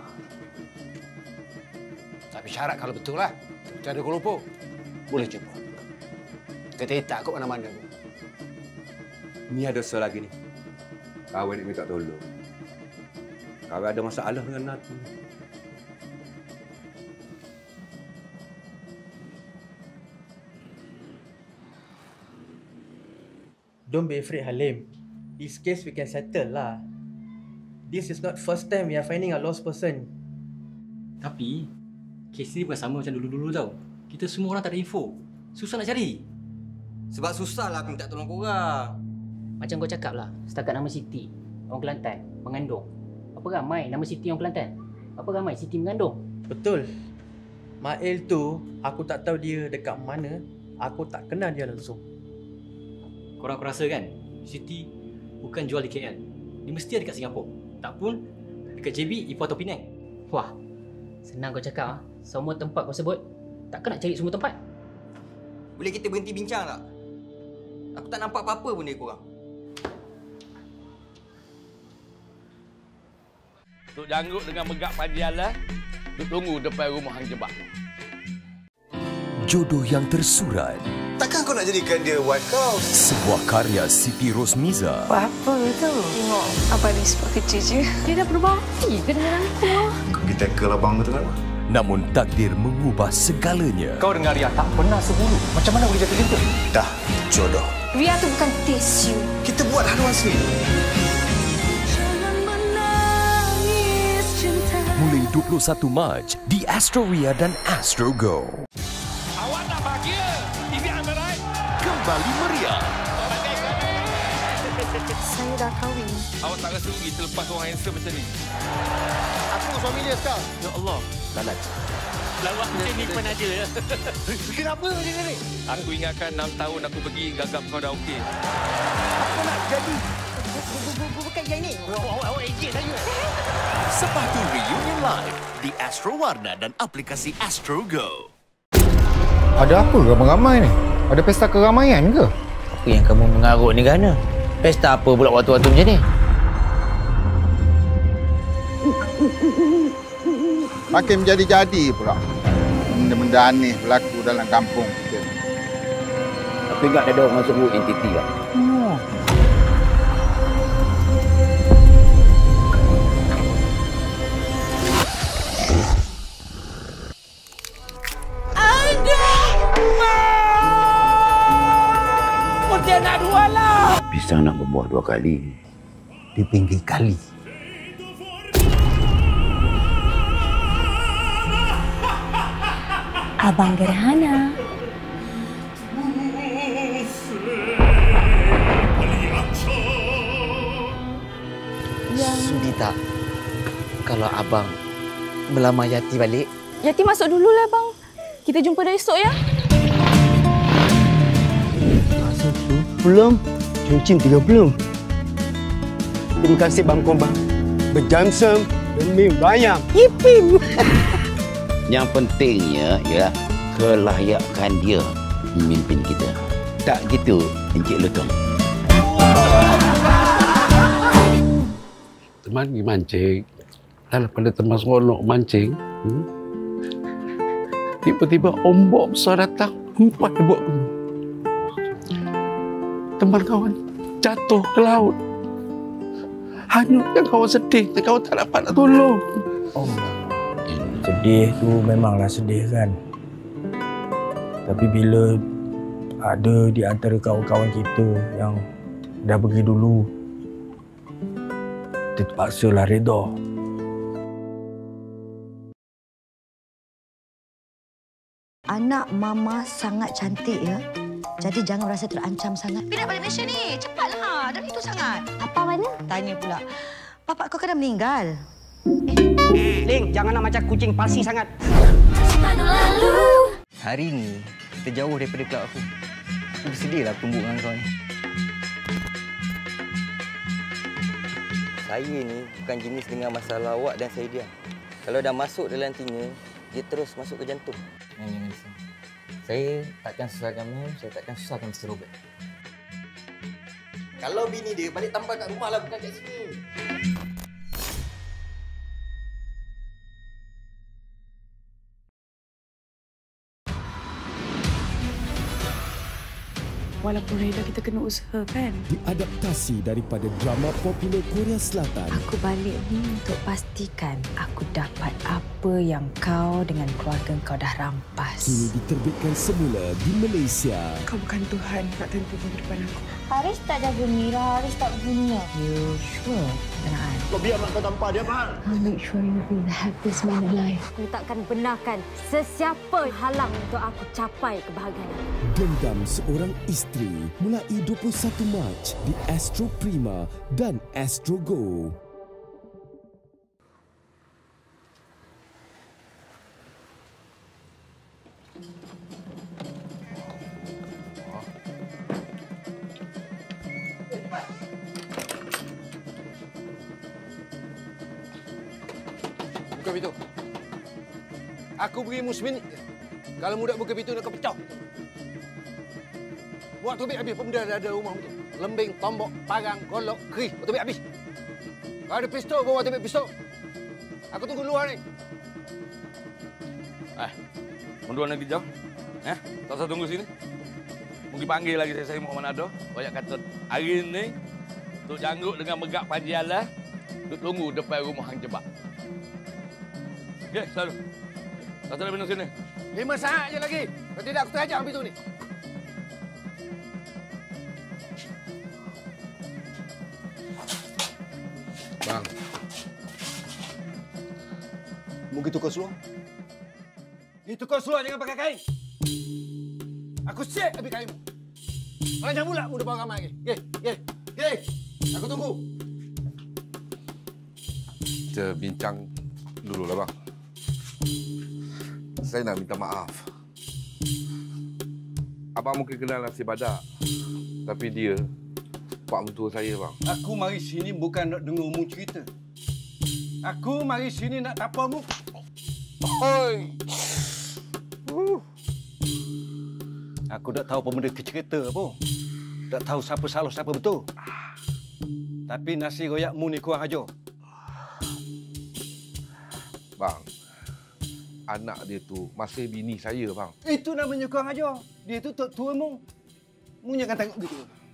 Tapi syarat kalau betul lah. Betul ada Kuala Lumpur, boleh jumpa. Kita tak kot mana-mana pun. Ni ada soal lagi ni. Kawan nak minta tolong. Kawan ada masalah dengan Nat. Don't be afraid, Halim. This case we can settle lah. This is not first time we are finding a lost person. Tapi, kes ni bukan sama macam dulu-dulu tau. Kita semua orang tak ada info. Susah nak cari. Sebab susah lah aku minta tolong korang. Macam kau cakap lah, setakat nama Siti, orang Kelantan, mengandung. Apa ramai nama Siti orang Kelantan? Apa ramai Siti mengandung? Betul. Mail tu, aku tak tahu dia dekat mana. Aku tak kenal dia langsung. Korang aku rasa kan, Siti bukan jual di KL. Dia mesti ada dekat Singapura. Tak pun dekat JB, Ipoh atau Penang. Wah, senang kau cakap ah. Semua tempat kau sebut, takkan nak cari semua tempat? Boleh kita berhenti bincang tak? Aku tak nampak apa-apa pun dari korang. Tok Janggut dengan Megak Panjialah duduk tunggu depan rumah Hang Jebak. Jodoh yang tersurat. Takkan kau nak jadikan dia wife kau? Sebuah karya Siti Rosmiza. Buat apa tu? Tengok Abang ni sebab kerja je. Dia dah berbakti ke dengan aku? Kau pergi tackle abang tu kan? Namun takdir mengubah segalanya. Kau dengar Ria tak pernah sebulu. Macam mana boleh jatuh cinta? Dah, jodoh. Ria tu bukan taste you. Kita buat haluan sendiri. Mulai 21 Mac di Astro Ria dan Astro Go. Awak tak bahagia? TV Amarai Kembali meriah. Saya dah kahwin. Awak tak rasa rugi terlepas orang handsome macam ni? Aku suami dia sekarang. Ya Allah. Lalat. Lawak macam ni pun ada ya. Kenapa dia ni? Aku ingatkan 6 tahun aku pergi gagap kau dah okey. Aku nak jadi bukan yang ni. Awak ejek saya. Sepatu Reunion Live di Astro Warna dan aplikasi Astro Go. Ada apa ramai-ramai ni? Ada pesta keramaian ke? Apa yang kamu mengarut ni Gana? Pesta apa pula waktu-waktu macam ni? Makin menjadi-jadi pula. Benda-benda aneh berlaku dalam kampung kita. Tapi ingat ada orang sebut entiti lah. Nak dua lah. Pisang nak berbuah 2 kali. Di pinggir kali. Abang Gerhana. Sudi tak kalau abang melamar Yati balik? Yati masuk dululah bang. Kita jumpa dah esok ya. Belum. Cincin 30. Terima kasih Bang Kombang. Berjamsam demi bayam. Yipim. Yang pentingnya ialah kelayakan dia memimpin kita. Tak gitu, Encik Lutong. Teman pergi mancing. Daripada teman seronok mancing, tiba-tiba ombak besar datang. Empat buat teman kawan jatuh ke laut. Hanyutkan kawan sedih dan kawan tak dapat nak tolong. Sedih tu memanglah sedih kan. Tapi bila ada di antara kawan-kawan kita yang dah pergi dulu, kita terpaksalah reda. Anak mama sangat cantik ya. Jadi jangan rasa terancam sangat. Pindah balik Malaysia ni. Cepatlah. Dah itu sangat. Apa mana? Tanya pula. Bapak kau kan dah meninggal. Ling, jangan nak macam kucing pasi sangat. Hari ni kita jauh daripada kelab aku. Aku bersedihlah tumbuk dengan kau ni. Saya ni bukan jenis dengan masalah awak dan Saidia. Kalau dah masuk dalam telinga, dia terus masuk ke jantung. Jangan risau. Saya takkan susahkan Mem, saya takkan susahkan Mr. Robert. Kalau bini dia balik tampal kat rumah lah, bukan kat sini. Walaupun reda kita kena usaha kan. Diadaptasi daripada drama popular Korea Selatan. Aku balik ni untuk pastikan aku dapat apa yang kau dengan keluarga kau dah rampas. Kini diterbitkan semula di Malaysia. Kau bukan Tuhan nak tentukan kehidupan aku. Haris tak jaga Mira, Haris tak bunuhnya. You sure? Tenang. Kau biar mak kau tampar dia, Mak. I'll make sure you be the happiest man alive. Aku takkan benarkan sesiapa halang untuk aku capai kebahagiaan. Dendam Seorang Isteri mulai 21 Mac di Astro Prima dan Astro Go. Buka pintu. Aku berimu seminit. Kalau mudak buka pintu, nak kau pecah. Buat tubik habis benda ada rumah tu. Lembing, tombok, parang, golok, kerih. Buat tubik habis. Kalau ada pistol, bawa tubik pistol. Aku tunggu luar ni. Mundur lagi jauh. Tak usah tunggu sini. Mungkin panggil lagi saya mau Manado. Banyak kata hari ini Tok Janggut dengan Megak Panji Allah duduk tunggu depan rumah Hang Jebak. Okey, selalu. Tak usah minum sini. 5 saat je lagi. Kalau tidak, aku terajak pintu ni. Bang. Mungkin tukar seluar. Ni tukar seluar, jangan pakai kain. Aku siap habis kainmu. Kalau jangan pula, mu depan ramai lagi. Okey. Aku tunggu. Kita bincang dulu lah, bang. Saya nak minta maaf. Abang mungkin kenal Nasi Badak. Tapi dia pak mentua saya, bang. Aku mari sini bukan nak dengar mu cerita. Aku mari sini nak tapa mu. Oi. Aku tak tahu apa benda cerita apa. Tak tahu siapa salah, siapa betul. Tapi nasi royak mu ni kurang ajar. Bang, anak dia tu masih bini saya, bang. Itu namanya kurang ajar. Dia tu tok tua mu. Mu jangan tengok gitu.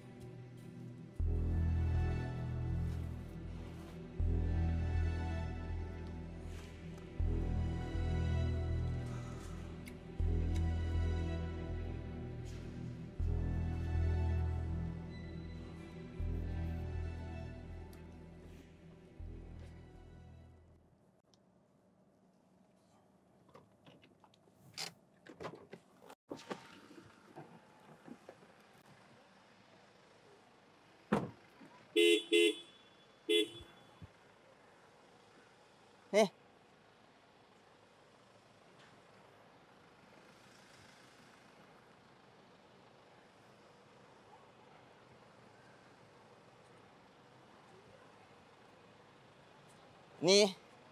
Ni.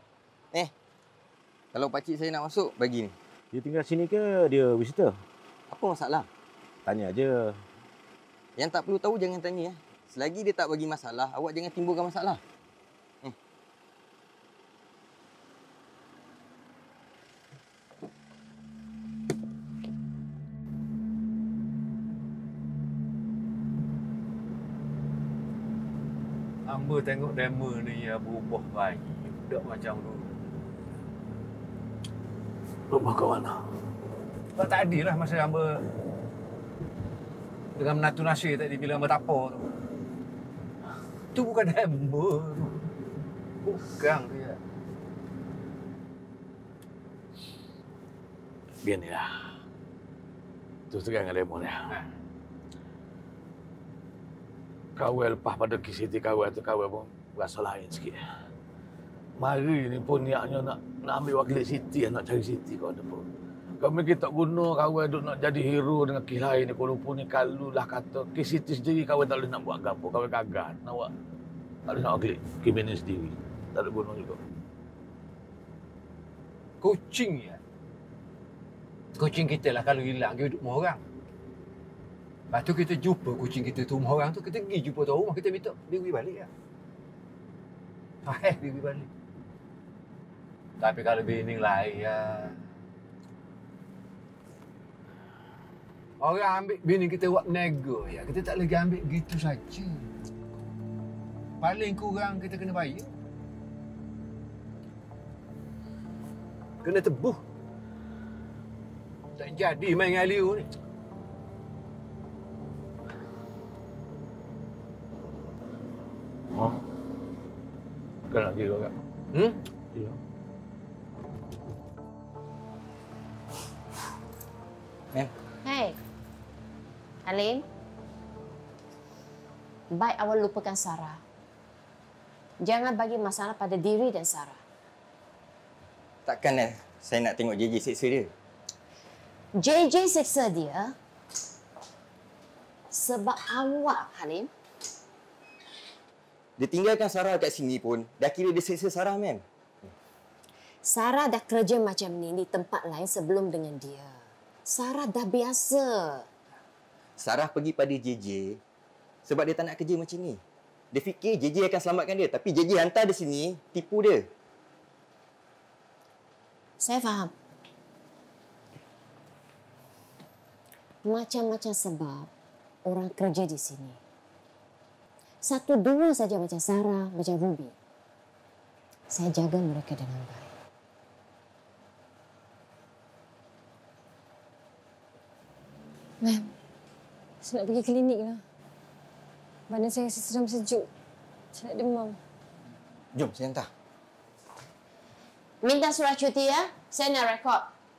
Kalau pakcik saya nak masuk, bagi ni. Dia tinggal sini ke dia visitor? Apa masalah? Tanya aja. Yang tak perlu tahu jangan tanya. Selagi dia tak bagi masalah, awak jangan timbulkan masalah. Hamba tengok demo ni ya berubah baik. Tak macam dulu. Rumah kat mana? Tak tadi lah masa hamba dengan menatu nasi tadi bila hamba tapa tu. Tu bukan hamba tu. Bukan dia. Biar ni lah. Terus terang dengan demo ni. Kawal lepas pada KCT kawal tu kawal pun berasa lain sikit. Mari ni pun niatnya nak ambil wakil Siti, nak cari Siti kau ada pun. Kau mungkin tak guna kawal duk nak jadi hero dengan kes lain ni. Kalau pun ni kalau lah kata kes Siti sendiri kawal tak boleh nak buat apa. Kawal gagal. Nak buat. Tak boleh nak wakil Kim sendiri. Tak ada guna juga. Kucing ya. Kucing kita lah kalau hilang dia duduk rumah orang. Lepas tu kita jumpa kucing kita tu rumah orang tu, kita pergi jumpa tu rumah, kita minta dia pergi balik lah. Dia pergi balik. Tapi kalau bini lain ya. Orang ambil bini kita buat nego ya. Kita tak lagi ambil gitu saja. Paling kurang kita kena bayar. Kena tebuh. Tak jadi main dengan Liu ni. Oh. Kena kira kan? Ya. Hei, Halim. Baik awal lupakan Sarah. Jangan bagi masalah pada diri dan Sarah. Takkan saya nak tengok JJ seksa dia. JJ seksa dia sebab awak, Halim. Dia tinggalkan Sarah kat sini pun, dah kira dia seksa Sarah, ma'am. Sarah dah kerja macam ni di tempat lain sebelum dengan dia. Sarah dah biasa. Sarah pergi pada JJ sebab dia tak nak kerja macam ni. Dia fikir JJ akan selamatkan dia, tapi JJ hantar dia sini, tipu dia. Saya faham. Macam-macam sebab orang kerja di sini. Satu dua saja macam Sarah, macam Ruby. Saya jaga mereka dengan baik. Ma'am, saya nak pergi klinik lah. Badan saya sedang sejuk. Saya nak demam. Jom, saya hantar. Minta surat cuti ya. Saya nak rekod.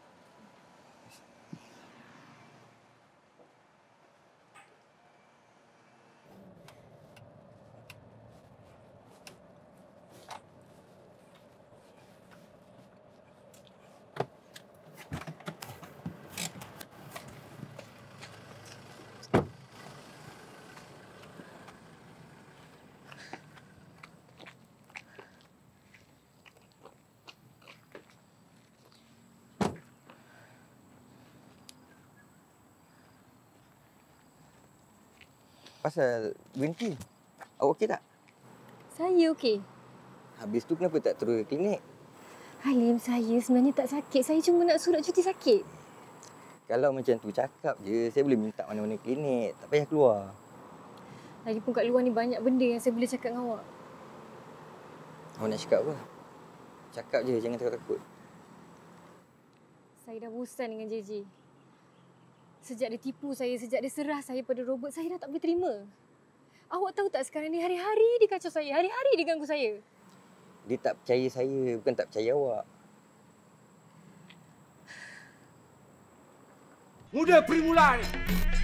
Pasal green tea. Awak okey tak? Saya okey. Habis tu kenapa tak terus ke klinik? Halim, saya sebenarnya tak sakit. Saya cuma nak surat cuti sakit. Kalau macam tu cakap je, saya boleh minta mana-mana klinik. Tak payah keluar. Lagipun kat luar ni banyak benda yang saya boleh cakap dengan awak. Awak nak cakap apa? Cakap je, jangan takut-takut. Saya dah bosan dengan JJ. Sejak dia tipu saya, sejak dia serah saya pada Robert, saya dah tak boleh terima. Awak tahu tak sekarang ni hari-hari dia kacau saya, hari-hari dia ganggu saya. Dia tak percaya saya, bukan tak percaya awak. Muda Primula ni.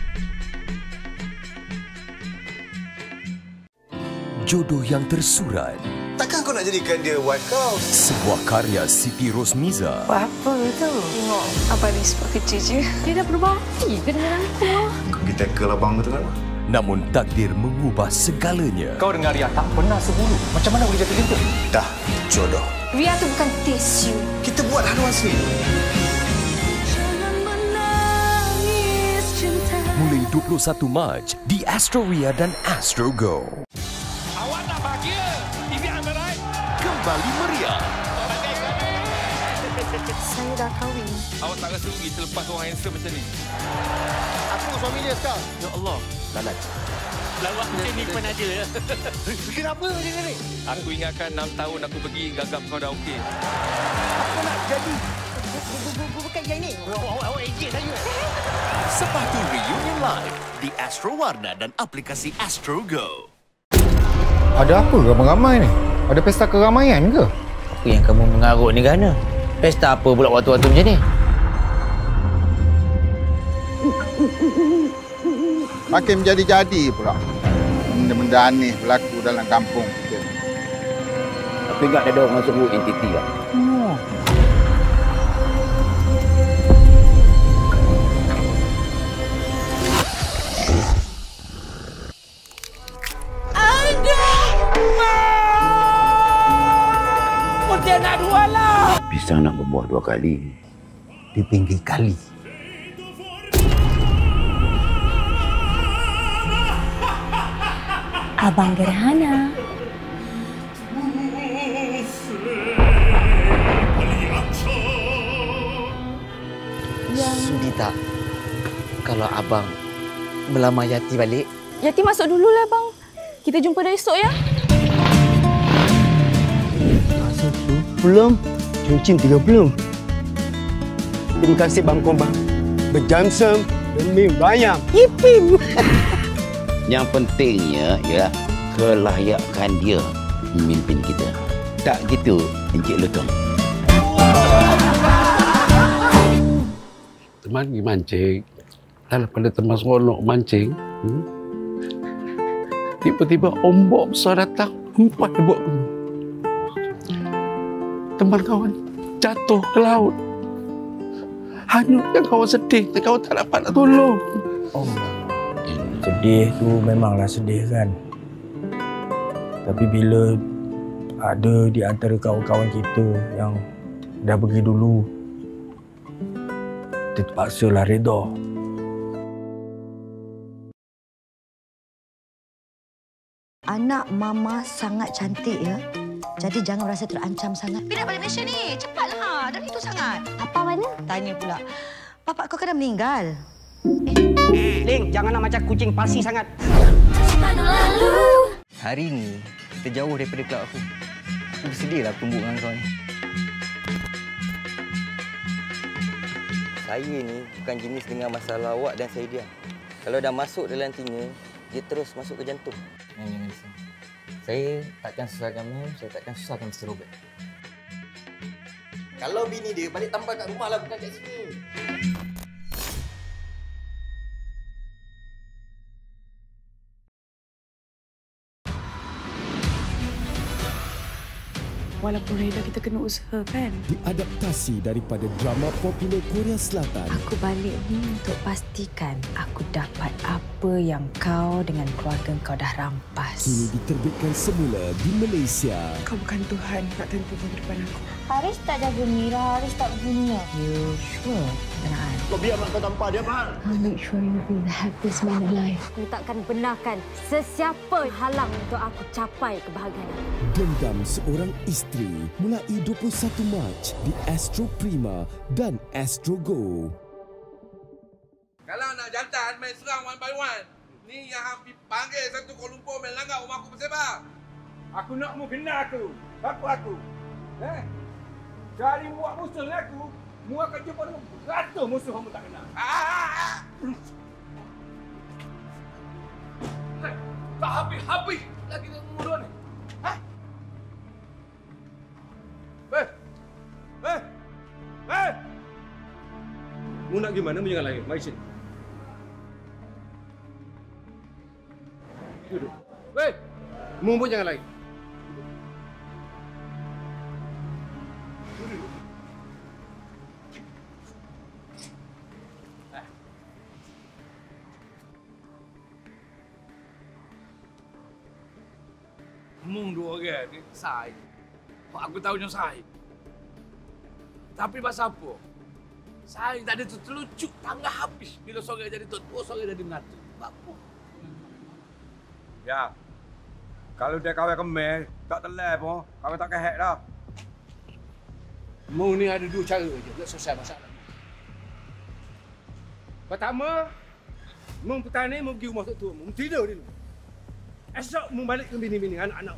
Jodoh yang tersurat. Takkan kau nak jadikan dia wife kau? Sebuah karya Siti Rosmiza. Apa tu? Tengok, apa ni sebab kecil je. Dia dah berubah hati ke dengan aku? Kau pergi tackle abang tu kan? Namun takdir mengubah segalanya. Kau dengan Ria tak pernah sebulu. Macam mana boleh jatuh cinta? Dah, jodoh. Ria tu bukan tisu. Kita buat haluan sendiri. Mulai 21 Mac di Astro Ria dan Astro Go. Awak nak bahagia? TV Amarai Kembali meriah. Saya dah kahwin. Awak tak rasa rugi terlepas orang handsome macam ni? Aku suami dia sekarang. Ya Allah. Lalat. Lawak macam ni pun ada. Kenapa macam ni? Aku ingatkan 6 tahun aku pergi gagap kau dah okey. Aku nak jadi. Bukan yang ni. Awak ejek saya. Sepatu Reunion Live di Astro Warna dan aplikasi Astro Go. Ada apa ramai-ramai ni? Ada pesta keramaian ke? Apa yang kamu mengarut ni, Gana? Pesta apa pula waktu-waktu macam ni? Makin menjadi-jadi pula. Benda-benda aneh berlaku dalam kampung kita. Tapi tak ada orang masuk entiti lah. Nak dua lah. Pisang nak berbuah 2 kali. Di pinggir kali. Abang Gerhana. Sudi tak? kalau abang melamar Yati balik? Yati masuk dululah bang. Kita jumpa dah esok ya. Masuk tu? Belum. Cincin 30. Terima kasih Bang Kombang. Berjamsam demi bayam. Yipim. Yang pentingnya ya kelayakan dia memimpin kita. Tak gitu, Encik Lutong. Teman pergi mancing. Daripada teman seronok mancing, tiba-tiba ombak besar datang, empat buat teman kawan jatuh ke laut. Hanyutkan kawan sedih, kawan tak dapat nak tolong. Oh, sedih tu memanglah sedih kan. Tapi bila ada di antara kawan-kawan kita yang dah pergi dulu, kita terpaksalah reda. Anak mama sangat cantik ya. Jadi jangan rasa terancam sangat. Pindah balik Malaysia ni. Cepatlah. Dan itu sangat. Apa mana? Tanya pula. Bapak kau kan dah meninggal. Ling, jangan nak macam kucing palsi sangat. Hari ni kita jauh daripada kelab aku. Aku bersedihlah bertemu dengan kau ni. Saya ni bukan jenis dengan masalah awak dan Saidia. Kalau dah masuk dalam telinga, dia terus masuk ke jantung. Jangan risau. Saya takkan susahkan Mem, saya takkan susahkan Mr. Robert. Kalau bini dia balik tambah kat rumah lah, bukan kat sini. Walaupun reda kita kena usaha kan. Diadaptasi daripada drama popular Korea Selatan. Aku balik ni untuk pastikan aku dapat apa yang kau dengan keluarga kau dah rampas. Kini diterbitkan semula di Malaysia. Kau bukan Tuhan nak tentu masa depan aku. Haris tak jaga Mira, Haris tak bunuh. You sure? Tenang. Kau biar mak kau tampar dia, Mak. I'll make sure you be the happiest man alive. Aku takkan benarkan sesiapa halang untuk aku capai kebahagiaan. Dendam Seorang Isteri mulai 21 Mac di Astro Prima dan Astro Go. Kalau nak jantan main serang one by one. Ni yang hampir panggil satu Kuala Lumpur main langgar rumah aku bersebab. Aku nak mu kena aku. Aku. Cari buat musuh dengan aku, mu akan jumpa dengan beratus musuh kamu tak kenal. Tak habis-habis lagi dengan mulut ni. Mu nak gimana? Mu jangan lari. Mari sini. Duduk. Mu pun jangan lari. Mung dua orang ni sai. Aku tahu yang sai. Tapi pasal apa? Sai tak ada terlucuk tangga habis bila seorang jadi tua, seorang jadi menantu. Apa? Ya. Kalau dia kahwin kemes, tak telai pun, kahwin tak kehek dah. Mu ni ada dua cara je nak selesai masalah. Pertama, mu petang ni mu pergi rumah tok tua mu tidur dulu. Esok mu balik ke bini-bini anak-anak.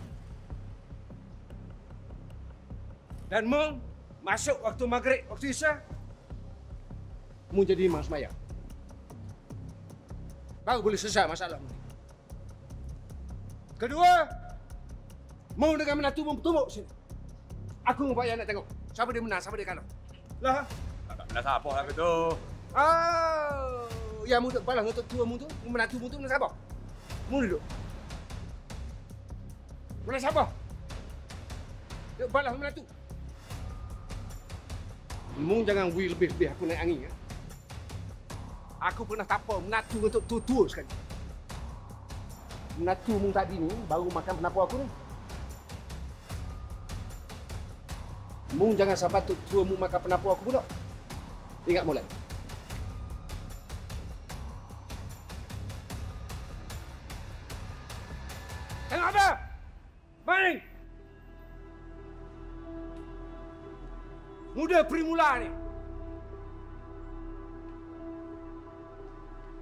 Dan mu masuk waktu maghrib, waktu isya, mu jadi imam sembahyang. Baru boleh selesai masalah mu. Kedua, mu dengan menantu mu bertumbuk sini. Aku mau bayar nak tengok siapa dia menang, siapa dia kalah. Lah. Tak nak siapa lah tu. Yang mu duduk balas untuk tua mu tu, menantu mu tu menang siapa? Mu duduk. Menang siapa? Duduk balas menantu. Mu jangan wui lebih-lebih aku naik angin ya. Aku pernah tapau menantu untuk tua-tua sekali. Menantu mu tadi ni baru makan penapau aku ni. Mu jangan sampai tua mu makan penapau aku pula. Ingat mulai. Tengok apa? Main! Muda Primula ni.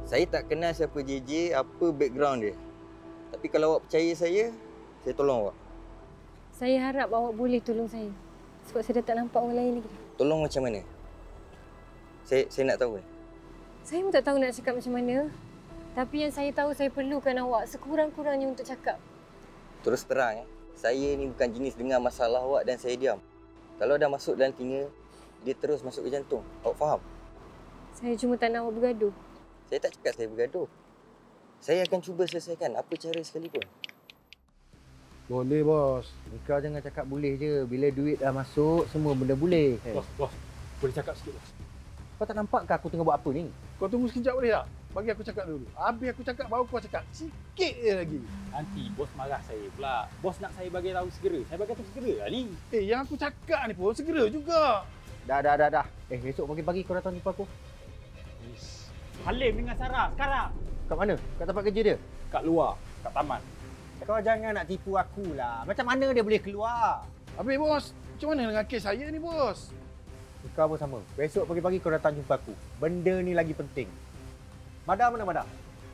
Saya tak kenal siapa JJ, apa background dia. Tapi kalau awak percaya saya tolong awak. Saya harap awak boleh tolong saya. Sebab saya dah tak nampak orang lain lagi. Tolong macam mana? Saya nak tahu. Saya pun tak tahu nak cakap macam mana. Tapi yang saya tahu, saya perlukan awak sekurang-kurangnya untuk cakap. Terus terang, saya ni bukan jenis dengar masalah awak dan saya diam. Kalau dah masuk dalam telinga, dia terus masuk ke jantung. Awak faham? Saya cuma tak nak awak bergaduh. Saya tak cakap saya bergaduh. Saya akan cuba selesaikan apa cara sekalipun. Boleh, bos. Kau jangan cakap boleh je. Bila duit dah masuk, semua benda boleh. Bos. Boleh cakap sikit, bos? Kau tak nampak ke aku tengah buat apa ni? Kau tunggu sekejap boleh tak? Bagi aku cakap dulu. Habis aku cakap, baru kau cakap. Sikit je lagi. Nanti bos marah saya pula. Bos nak saya bagi tahu segera. Saya bagi tahu segera lah ni. Yang aku cakap ni pun segera juga. Dah. Besok pagi-pagi kau datang jumpa aku. Halim dengan Sarah sekarang. Kat mana? Kat tempat kerja dia? Kat luar. Kat taman. Kau jangan nak tipu aku lah. Macam mana dia boleh keluar? Habis bos, macam mana dengan kes saya ni bos? Kau pun sama. Besok pagi-pagi kau datang jumpa aku. Benda ni lagi penting. Madam mana Madam?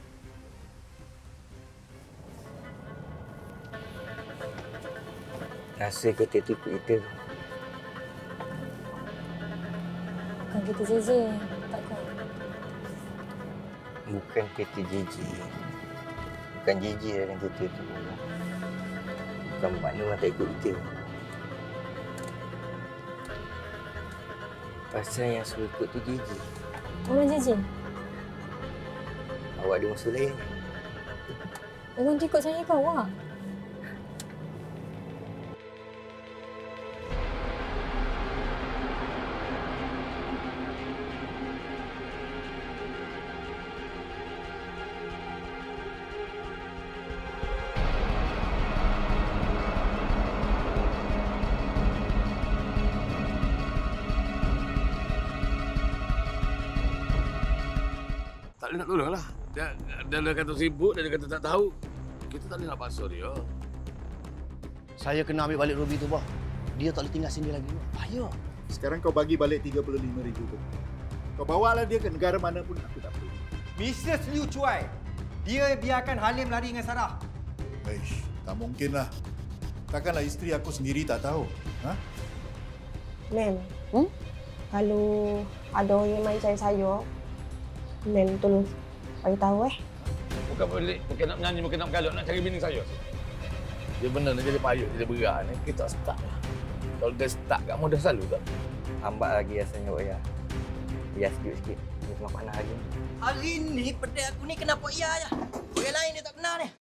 Rasa kau tertipu kita. Bukan kita JJ. Takkan. Bukan kereta JJ. Bukan JJ dalam kereta tu. Bukan mana orang tak ikut kita. Pasal yang suruh ikut tu JJ. Orang JJ? Awak ada musuh lain. Orang tu ikut saya kau lah. Tak boleh nak tolong lah. Dia kata sibuk, dia kata tak tahu. Kita tak boleh nak paksa dia. Saya kena ambil balik Ruby tu, bah. Dia tak boleh tinggal sini lagi. Bahaya. Sekarang kau bagi balik 35,000 tu. Kau bawalah dia ke negara mana pun aku tak perlu. Mrs. Liu Chuai, dia biarkan Halim lari dengan Sarah. Eish, tak mungkin lah. Takkanlah isteri aku sendiri tak tahu. Ha? Mem, kalau ada orang yang main cari saya, Mem tolong bagi tahu Bukan boleh, bukan nak menyanyi, bukan nak bergalak, nak cari bini saya. Dia benar nak jadi payuk, jadi berat ni. Kita start lah. Kalau dia start kat mudah selalu tak? Lambat lagi rasanya awak ya. Biar sikit-sikit. Dia tengah panas lagi. Hari ni pedai aku ni kena Pok Ya je. Orang lain dia tak kenal ni.